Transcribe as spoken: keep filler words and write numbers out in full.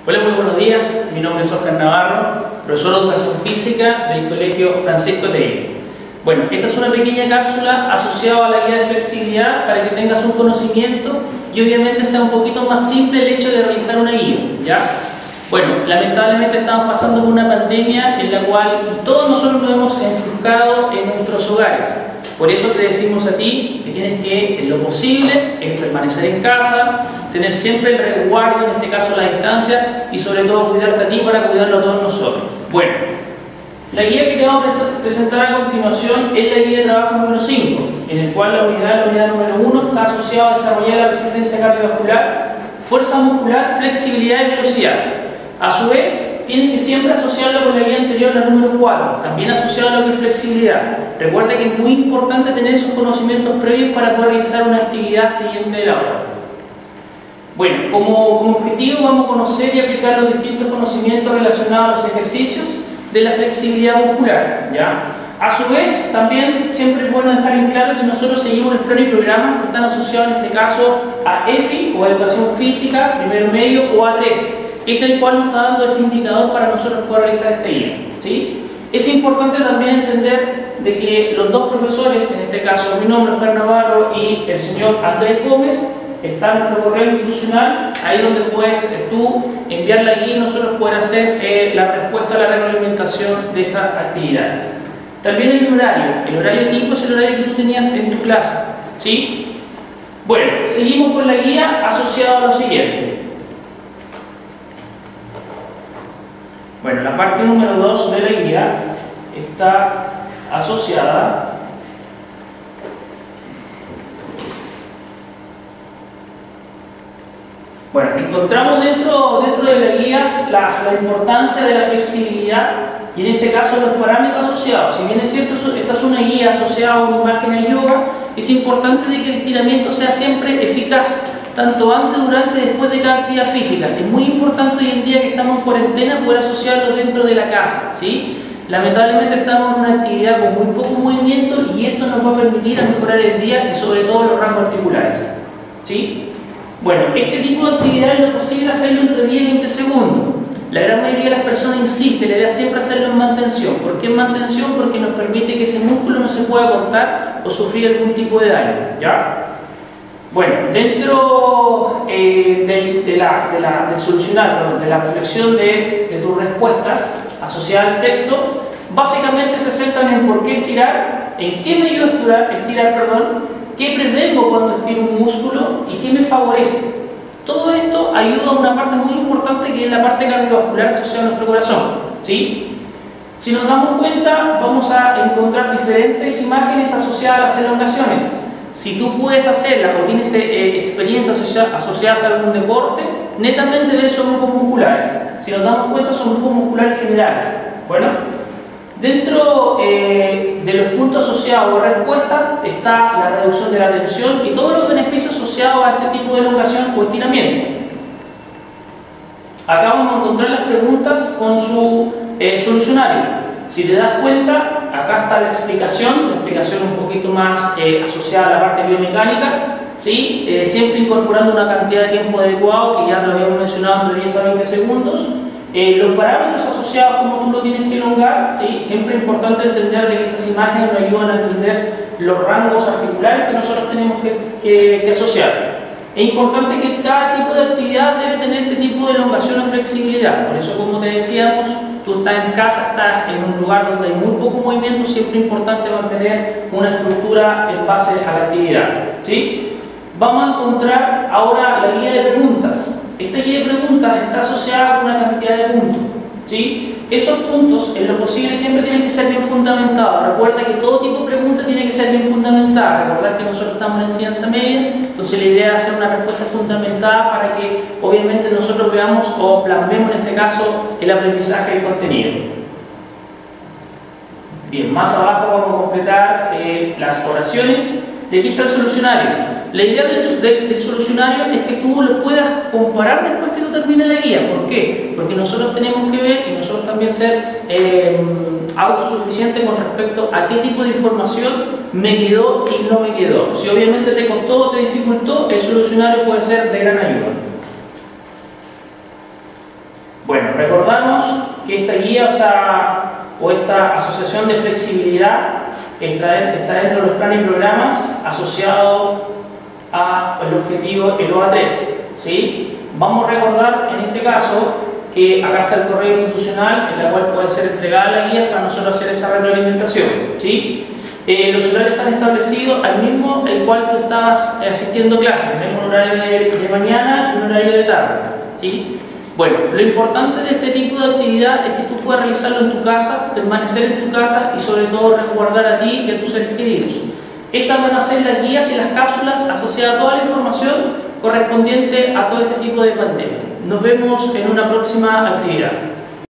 Hola, muy buenos días. Mi nombre es Oscar Navarro, profesor de Educación Física del Colegio Francisco Tegui. Bueno, esta es una pequeña cápsula asociada a la guía de flexibilidad para que tengas un conocimiento y obviamente sea un poquito más simple el hecho de realizar una guía, ¿ya? Bueno, lamentablemente estamos pasando por una pandemia en la cual todos nosotros nos hemos enfrascado en nuestros hogares. Por eso te decimos a ti que tienes que, en lo posible, es permanecer en casa, tener siempre el resguardo, en este caso la distancia, y sobre todo cuidarte a ti para cuidarlo a todos nosotros. Bueno, la guía que te vamos a presentar a continuación es la guía de trabajo número cinco, en el cual la unidad, la unidad número uno, está asociada a desarrollar la resistencia cardiovascular, fuerza muscular, flexibilidad y velocidad. A su vez, tienes que siempre asociarlo con la guía anterior, la número cuatro, también asociado a lo que es flexibilidad. Recuerda que es muy importante tener esos conocimientos previos para poder realizar una actividad siguiente de la otra. Bueno, como, como objetivo vamos a conocer y aplicar los distintos conocimientos relacionados a los ejercicios de la flexibilidad muscular, ¿ya? A su vez, también siempre es bueno dejar en claro que nosotros seguimos los planes y programas que están asociados en este caso a E F I o Educación Física, primero medio o A tres. Es el cual nos está dando ese indicador para nosotros poder realizar este guía, ¿sí? Es importante también entender de que los dos profesores, en este caso mi nombre es Oscar Navarro y el señor Andrés Gómez, está en nuestro correo institucional, ahí donde puedes eh, tú enviar la guía y nosotros poder hacer eh, la respuesta a la reglamentación de estas actividades. También el horario, el horario tipo es el horario que tú tenías en tu clase, ¿sí? Bueno, seguimos con la guía asociada a lo siguiente. Bueno, la parte número dos de la guía está asociada Bueno, encontramos dentro, dentro de la guía la, la importancia de la flexibilidad y en este caso los parámetros asociados. Si bien es cierto, esta es una guía asociada a una imagen de yoga, es importante de que el estiramiento sea siempre eficaz, tanto antes, durante y después de cada actividad física. Es muy importante hoy en día que estamos en cuarentena poder asociarlo dentro de la casa, ¿sí? Lamentablemente estamos en una actividad con muy poco movimiento y esto nos va a permitir a mejorar el día y sobre todo los rangos articulares, ¿sí? Bueno, este tipo de actividad es lo posible hacerlo entre diez y veinte segundos. La gran mayoría de las personas insiste, la idea es siempre hacerlo en mantención. ¿Por qué en mantención? Porque nos permite que ese músculo no se pueda cortar o sufrir algún tipo de daño, ¿ya? Bueno, dentro eh, de, de la, de la, del solucionar, perdón, de la reflexión de, de tus respuestas asociadas al texto, básicamente se centran en por qué estirar, en qué me ayuda a estirar, estirar perdón, qué prevengo cuando estiro un músculo y qué me favorece. Todo esto ayuda a una parte muy importante que es la parte cardiovascular asociada a nuestro corazón, ¿sí? Si nos damos cuenta, vamos a encontrar diferentes imágenes asociadas a las elongaciones. Si tú puedes hacerla o tienes eh, experiencias asocia asociadas a algún deporte, netamente ves esos grupos musculares. Si nos damos cuenta, son grupos musculares generales. Bueno, dentro eh, de los puntos asociados a respuesta está la reducción de la tensión y todos los beneficios asociados a este tipo de elongación o estiramiento. Acá vamos a encontrar las preguntas con su eh, solucionario. Si te das cuenta, acá está la explicación, la explicación un poquito más eh, asociada a la parte biomecánica, ¿sí? Eh, siempre incorporando una cantidad de tiempo adecuado, que ya lo habíamos mencionado, entre diez a veinte segundos. Eh, los parámetros asociados, como tú lo tienes que elongar, ¿sí? Siempre es importante entender de que estas imágenes nos ayudan a entender los rangos articulares que nosotros tenemos que, que, que asociar. Es importante que cada tipo de actividad debe tener este tipo de elongación o flexibilidad. Por eso, como te decíamos, tú estás en casa, estás en un lugar donde hay muy poco movimiento, siempre es importante mantener una estructura en base a la actividad, ¿sí? Vamos a encontrar ahora la guía de preguntas. Esta guía de preguntas está asociada con una cantidad de puntos, ¿sí? Esos puntos, en lo posible, siempre tienen que ser bien fundamentados. Recuerda que todo tipo de pregunta tiene que ser bien fundamentada. Recordar que nosotros estamos en enseñanza media, entonces la idea es hacer una respuesta fundamentada para que, obviamente, nosotros veamos o plasmemos, en este caso, el aprendizaje del contenido. Bien, más abajo vamos a completar eh, las oraciones. Y aquí está el solucionario. La idea del, del, del solucionario es que tú lo puedas comparar después que tú termines la guía. ¿Por qué? Porque nosotros tenemos que ver y nosotros también ser eh, autosuficientes con respecto a qué tipo de información me quedó y no me quedó. Si obviamente te costó o te dificultó, el solucionario puede ser de gran ayuda. Bueno, recordamos que esta guía está, o esta asociación de flexibilidad está, está dentro de los planes y programas asociado al objetivo el O A tres, ¿sí? Vamos a recordar en este caso que acá está el correo institucional en el cual puede ser entregada la guía para nosotros hacer esa retroalimentación, ¿sí? Eh, los horarios están establecidos al mismo el cual tú estabas eh, asistiendo a clases. Tenemos un horario de, de mañana y un horario de tarde, ¿sí? Bueno, lo importante de este tipo de actividad es que tú puedas realizarlo en tu casa, permanecer en tu casa y sobre todo resguardar a ti y a tus seres queridos. Estas van a ser las guías y las cápsulas asociadas a toda la información correspondiente a todo este tipo de pandemia. Nos vemos en una próxima actividad.